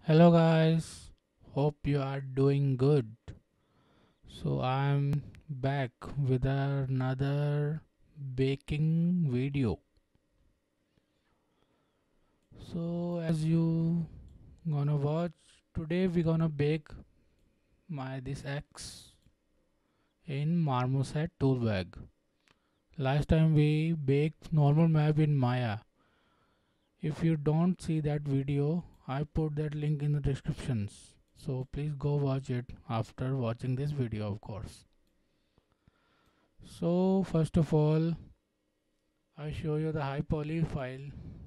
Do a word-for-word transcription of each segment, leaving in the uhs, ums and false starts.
Hello guys, hope you are doing good. So I'm back with another baking video. So as you gonna watch today we gonna bake my this X in Marmoset tool bag. Last time we baked normal map in Maya. If you don't see that video, I put that link in the descriptions. So please go watch it after watching this video of course. So first of all, I show you the high poly file.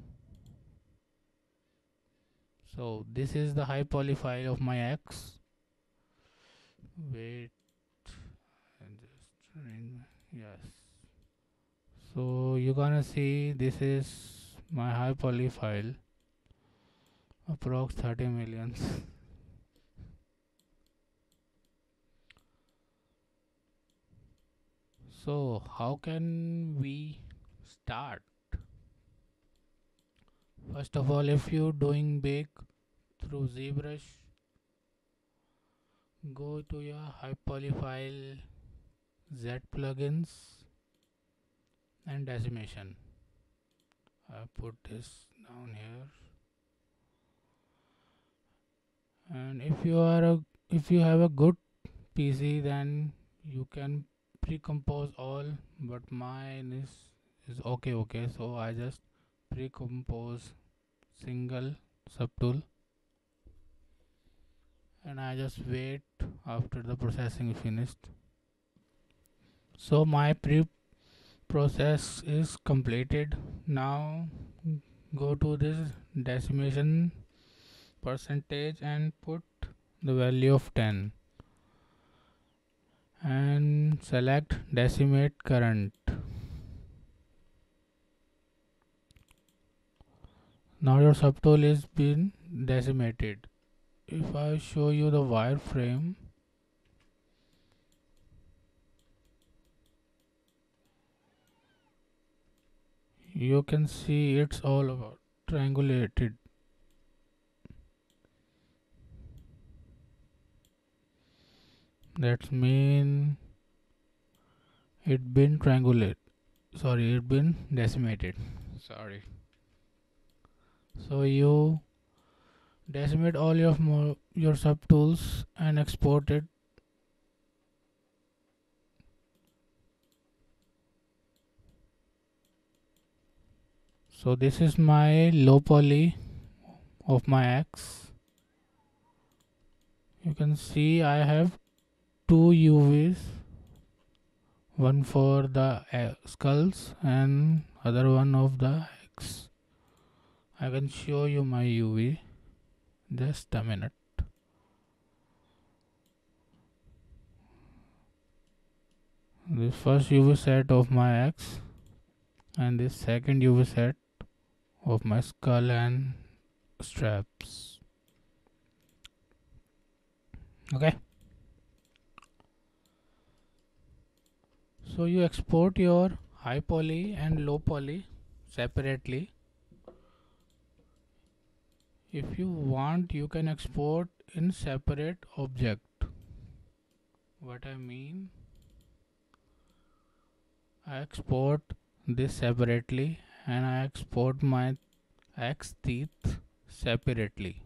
So this is the high poly file of my X. Wait, and just yes. So you're gonna see this is my high poly file, approx thirty millions. So how can we start? First of all, if you doing bake through ZBrush, go to your high poly file, Z plugins and decimation. I put this down here, and if you are a if you have a good P C then you can pre-compose all, but mine is is okay okay so I just pre-compose single subtool and I just wait after the processing finished. So my pre process is completed. Now go to this decimation percentage and put the value of ten and select decimate current. Now your subtool is been decimated. If I show you the wireframe, you can see it's all about triangulated. That's mean it been triangulate. Sorry, it been decimated. Sorry. So you decimate all your mo- your subtools and export it. So this is my low poly of my X. You can see I have two U Vs, one for the uh, skulls and other one of the X. I can show you my U V. Just a minute. This first U V set of my X and this second U V set of my skull and straps. Okay. So you export your high poly and low poly separately. If you want, you can export in separate object. What I mean, I export this separately and I export my X teeth separately.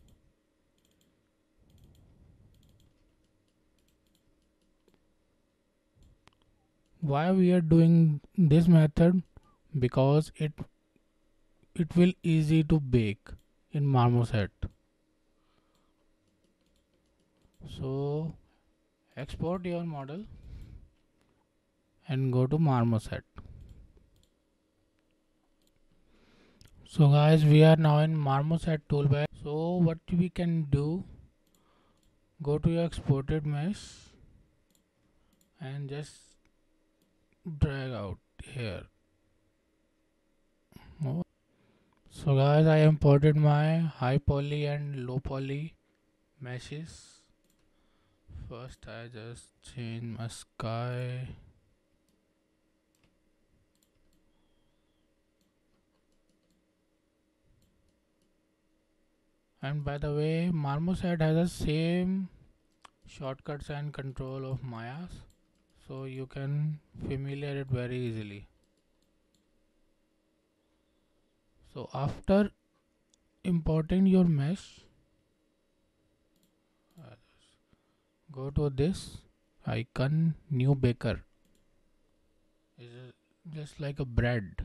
Why we are doing this method? Because it it will easy to bake in Marmoset. So export your model and go to Marmoset. So guys, we are now in Marmoset toolbar. So what we can do, go to your exported mesh and just drag out here. So guys, I imported my high poly and low poly meshes. First I just change my sky. And by the way, Marmoset has the same shortcuts and control of Mayas, so you can familiar it very easily. So after importing your mesh, uh, go to this icon, new baker. It's just like a bread.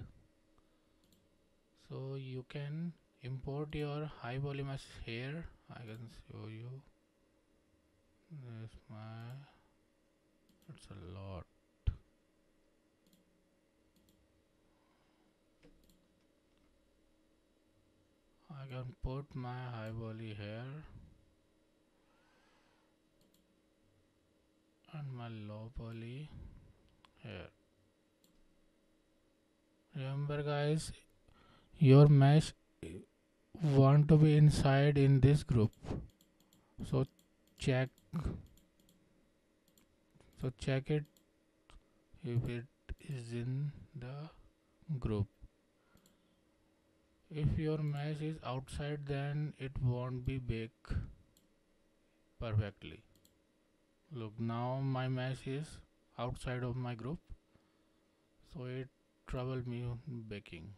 So you can import your high poly mesh here. I can show you. This my it's a lot. I can put my high poly here and my low poly here. Remember guys, your mesh want to be inside in this group, so check so check it if it is in the group. If your mesh is outside, then it won't be bake perfectly. Look, now my mesh is outside of my group, so it trouble me baking.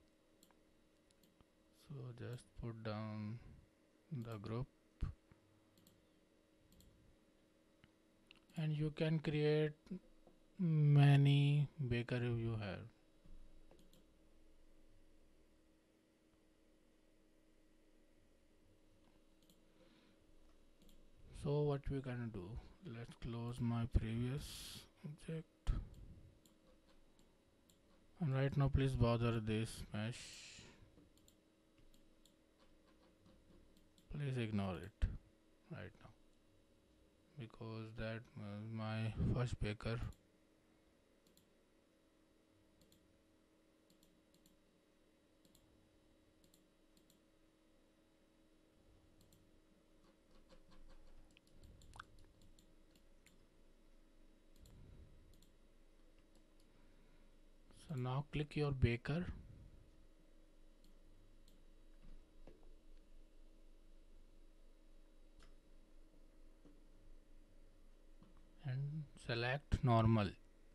So just put down the group, and you can create many baker if you have. So what we gonna do? Let's close my previous object. And right now please bother this mesh. Please ignore it right now, because that was my first baker. So now click your baker and select normal,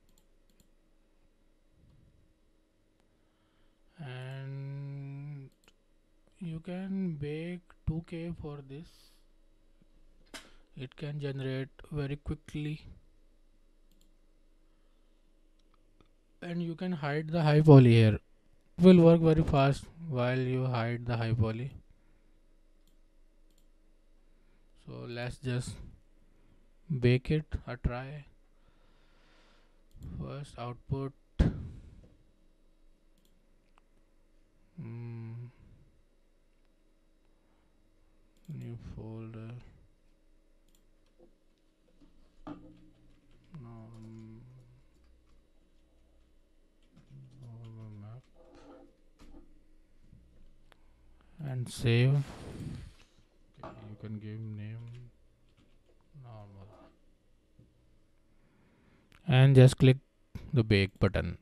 and you can bake two K for this. It can generate very quickly, and you can hide the high poly here. It will work very fast while you hide the high poly. So let's just bake it a try. First output, mm, new folder, norm, normal map, and save. Okay, you can give name normal, and just click the bake button.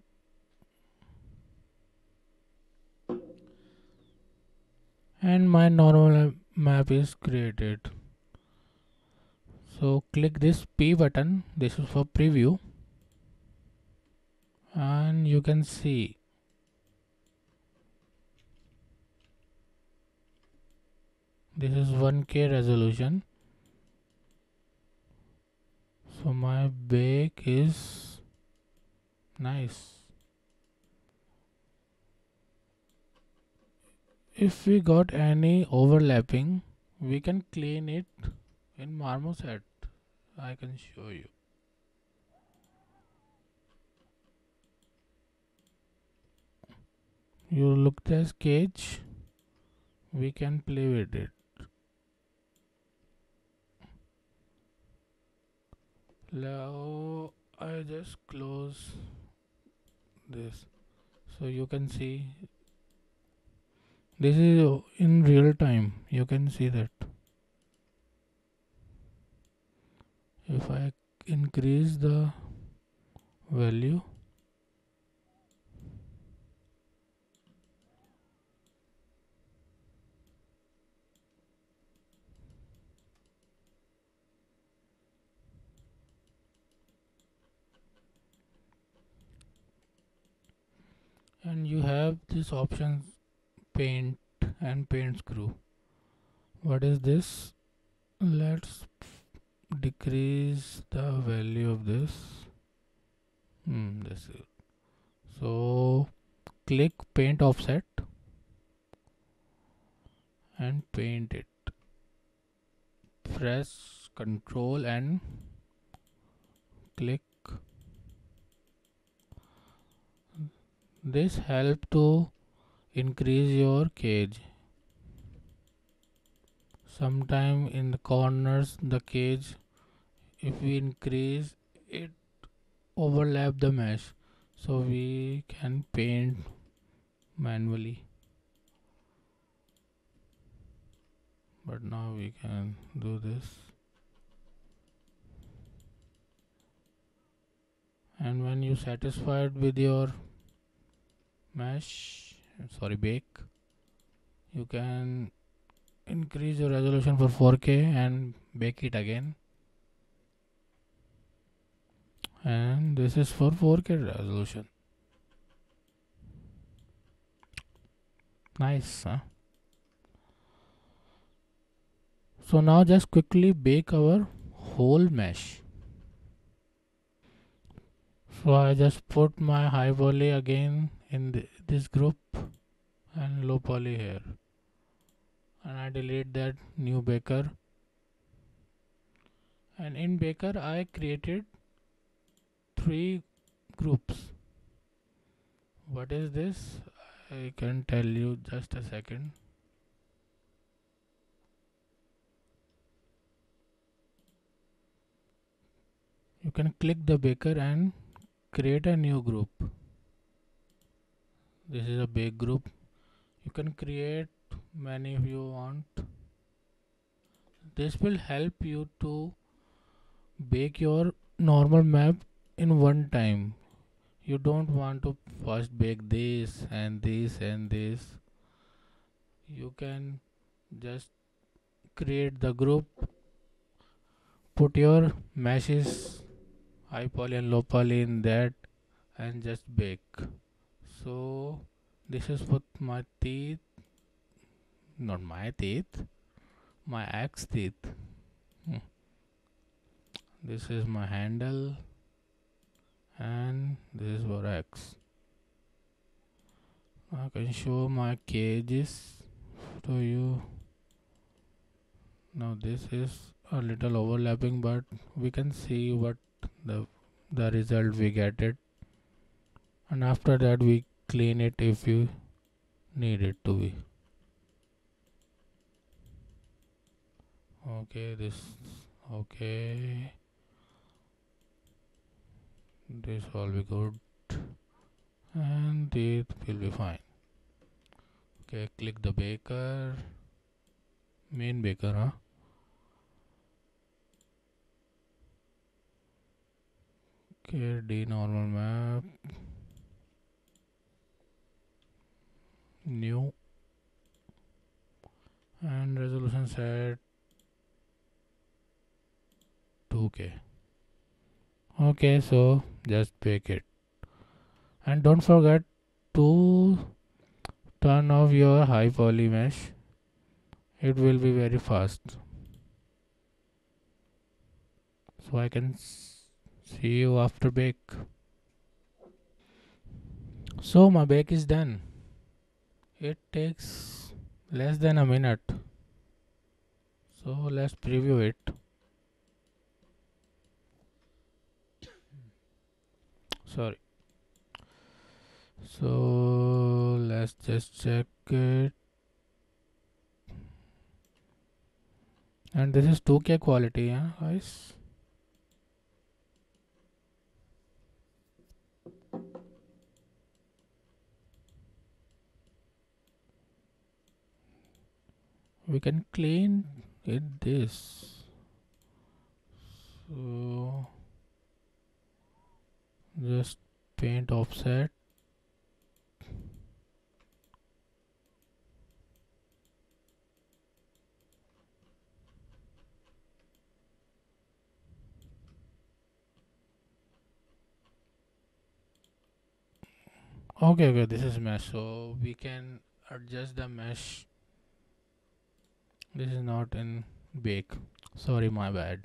And my normal map is created. So click this P button. This is for preview, and you can see this is one K resolution. So my bake is nice. If we got any overlapping, we can clean it in Marmoset. I can show you. You look this cage, we can play with it. Now I just close this, so you can see this is in real time. You can see that if I increase the value, and you have this option paint and paint screw. What is this? Let's decrease the value of this. Hmm, this is so click paint offset and paint it. Press Control and click. This help to increase your cage. Sometime in the corners the cage, if we increase it, overlap the mesh, so we can paint manually, but now we can do this. And when you satisfied with your mesh, sorry bake, you can increase your resolution for four K and bake it again. And this is for four K resolution. Nice, huh? So now just quickly bake our whole mesh. So I just put my high poly again in the, this group and low poly here, and I delete that new baker. And in baker I created three groups. What is this? I can tell you, just a second. You can click the baker and create a new group. This is a bake group. You can create many if you want. This will help you to bake your normal map in one time. You don't want to first bake this and this and this. You can just create the group, put your meshes high poly and low poly in that, and just bake. So this is what my teeth, not my teeth, my axe teeth. Hmm. This is my handle, and this is for axe. I can show my cages to you. Now this is a little overlapping, but we can see what the the result we get it, and after that we clean it if you need it to be. Okay, this okay, this will be good, and it will be fine. Okay, click the baker, main baker, huh? Okay, D normal map, new, and resolution set two K. Okay, so just bake it, and don't forget to turn off your high poly mesh. It will be very fast, so I can see you after bake. So my bake is done. It takes less than a minute, so let's preview it. Sorry. So let's just check it. And this is two K quality, huh, guys? We can clean it this. So just paint offset. Okay, okay, this is mesh, so we can adjust the mesh. This is not in bake. Sorry, my bad.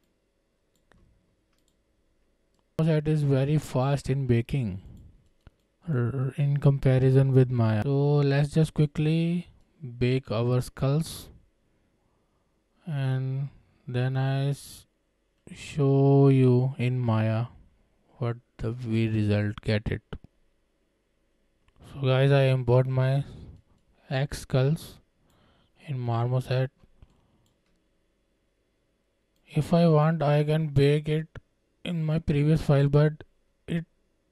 That is very fast in baking r- in comparison with Maya. So let's just quickly bake our skulls, and then I s- show you in Maya what the we result get it. So guys, I import my X skulls in Marmoset. If I want, I can bake it in my previous file, but it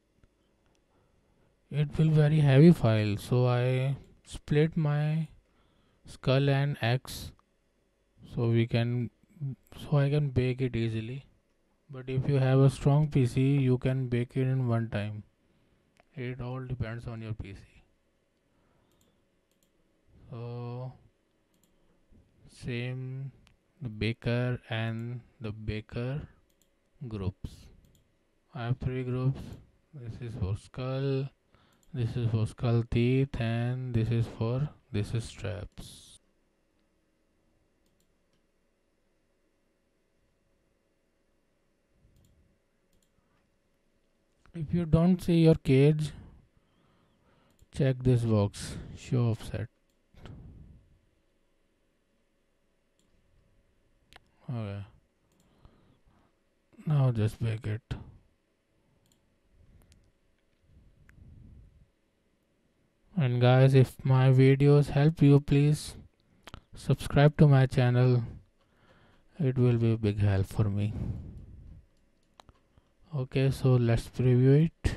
it will very heavy file. So I split my skull and X, so we can so I can bake it easily. But if you have a strong P C, you can bake it in one time. It all depends on your P C. So same the baker and the baker groups. I have three groups. This is for skull, this is for skull teeth, and this is for this is straps. If you don't see your cage, check this box. Show offset. Okay. Now just bake it. And guys, if my videos help you, please subscribe to my channel. It will be a big help for me. Okay, so let's preview it.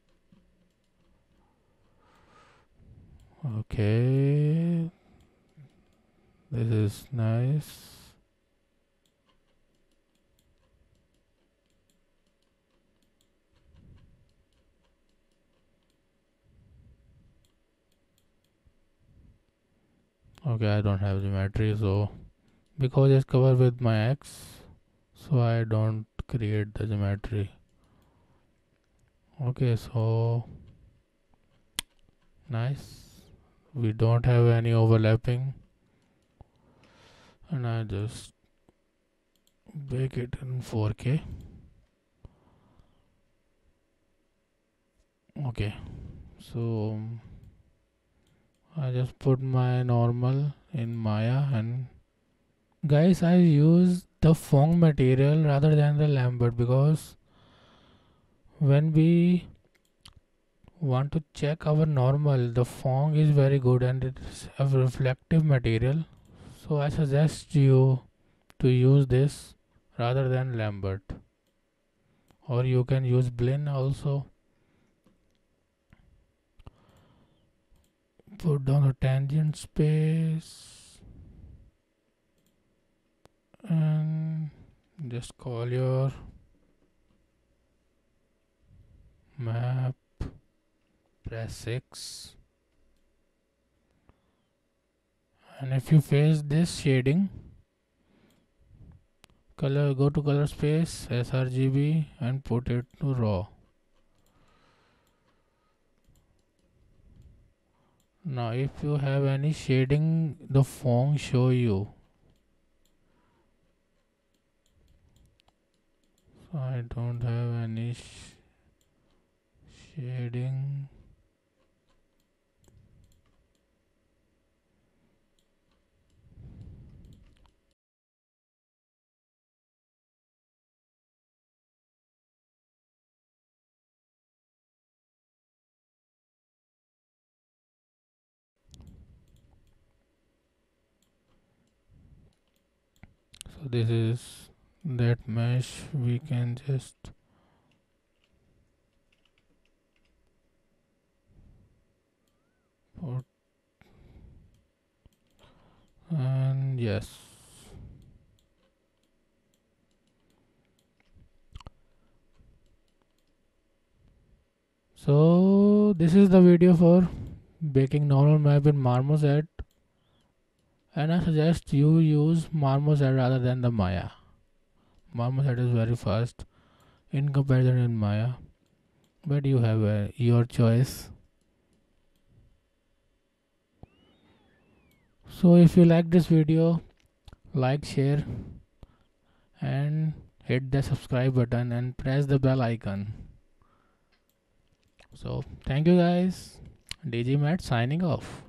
Okay, this is nice. Okay, I don't have geometry, so because it's covered with my X, so I don't create the geometry. Okay, so nice. We don't have any overlapping, and I just bake it in four K. Okay, so I just put my normal in Maya, and guys, I use the foam material rather than the Lambert because when we want to check our normal, the foam is very good and it's a reflective material. So I suggest you to use this rather than Lambert, or you can use Blinn also. Put down the tangent space and just call your map, press six, and if you face this shading color, go to color space, sRGB, and put it to raw. Now if you have any shading, the foam show you. So I don't have any sh shading. So this is that mesh. We can just put, and yes. So this is the video for baking normal map in Marmoset, and I suggest you use Marmoset rather than the Maya. Marmoset is very fast in comparison in Maya, but you have uh, your choice. So if you like this video, like, share, and hit the subscribe button and press the bell icon. So thank you guys. D J Matt signing off.